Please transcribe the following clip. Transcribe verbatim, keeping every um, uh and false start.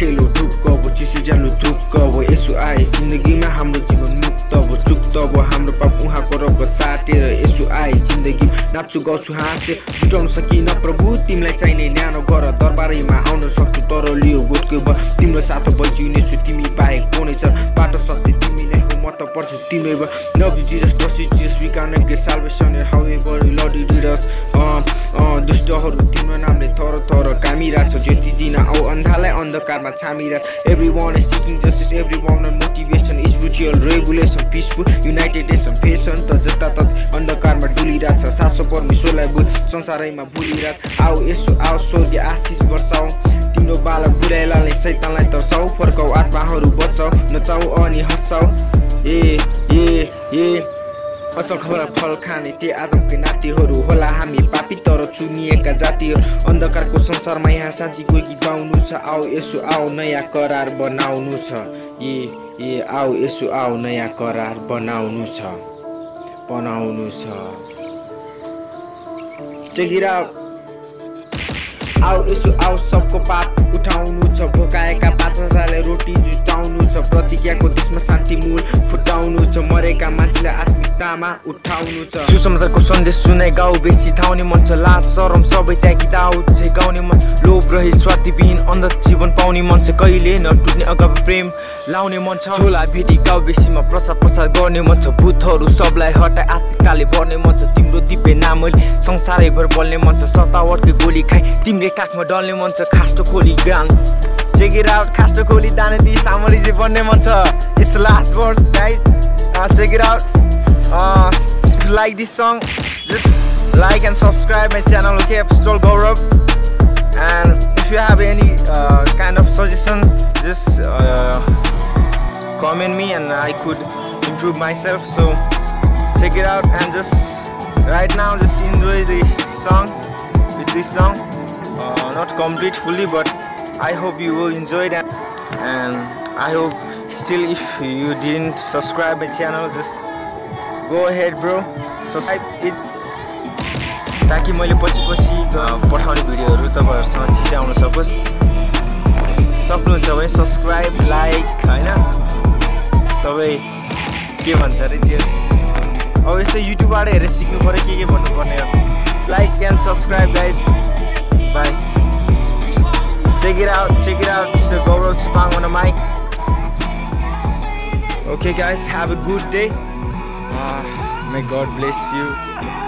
टेलो ढुक्क अब चिसो ज्यालो ढुक्क अब यसो आए जिन्दगीमा हाम्रो जीवन मुक्त अब चुक्त अब हाम्रो पाप उहाँको रगत साटेर यसो आए जिन्दगी नाच्छु गाउँछु हाँसे जुटाउन सकिन प्रभु तिमीलाई चाहिने न्यानो गर दरबारैमा आउन सक्छु तर लियो गोठको ब तिम्रो साथ बजिनेछु तिमी बाहेक कुनै छ बाटो सत्य तिमी नै हो म त पर्छु तिमी ब love you Jesus trust you Jesus we can get salvation however you Lord you did us दुष्टहरू तिम्रो नामले थर थर कामिरहेछ ज्योति दिन आऊ अन्धारलाई अन्धकारमा छामिरहेछ everyone is seeking justice everyone motivation spiritual regulation peaceful युनाइटेडेसन फेसन त जता तत अन्धकारमा डुलिरहेछ सासो परमेश्वरलाई बुझ संसारैमा भुलिरहेछ आऊ यसो आऊ स्वर्गीय आशिष वर्षाऊ तिम्रो बालक बुढाइलाले शैतानलाई तर्साऊ फर्काऊ आत्माहरू बचाऊ नचाऊ अनि हँसाऊ ए ए ए असल खबर फल खाने ते आदमकै नातिहरू होला हामी पापी तर चुनिएका जातिहरू अन्धकारको संसारमा यहाँ शान्तिको गीत गाउनु छ आऊ यसो आऊ नयाँ करार बनाउनु छ ए ए आऊ यसो आऊ नयाँ करार बनाउनु छ बनाउनु छ चेक इट आउट आऊ यसो आऊ सबको पाप उठाउनु छ भोकाएका पाँच हजारलाई रोटी जुटाउनु छ प्रतिज्ञाको देशमा शान्ति मूल फुटाउनु छ मरेका मान्छेलाई आत्मिकतामा उठाउनु छ सुसमाचारको सन्देश सुनाइ गाउँ बेसी थाउने मन छ लाज शरम सबै त्यागी दाउद चाहिँ गाउने मन लोभ रहित स्वार्थीविहीन अन्ध जीवन पाउने मन छ कहिले नटुट्ने अगावि प्रेम लाउने मन छ झोला भेटी गाउँ बेसीमा प्रचार प्रसार गर्ने मन छ भूतहरू सबलाई हटाई आत्मिकताले भर्ने मन छ तिम्रो दिव्य नामले संसारैभर बल्ने मन छ सतावटकै गोली खाइ तिम्रो काखमा डल्ने मन छ खास्टो खोली गान चेक इट आउट खास्टो खोली दाने दी सामरी चाहिँ बन्ने मन छ it's last words guys check it out if you like this song just like and subscribe my channel okay Apostol Gaurav and if you have any uh, kind of suggestion just uh, comment me and I could improve myself so check it out and just right now just enjoy the song with this song uh, not complete fully but I hope you will enjoy it and I hope still if you didn't subscribe my channel just go ahead bro subscribe it ताकि मैले पछि पछि पठाउने भिडियोहरू तपाईहरुसँग छिटै आउन सकोस् सक्नुहुन्छ भने सब्स्क्राइब लाइक हैन सबै के भन्छ रे त्यो अब यस्तो युट्युबबाट हेरेर सिक्नु पर्यो के के भन्नु पर्ने हो like and subscribe guys bye check it out check it out this is Gaurav Chipang on the mic okay guys have a good day uh, may God bless you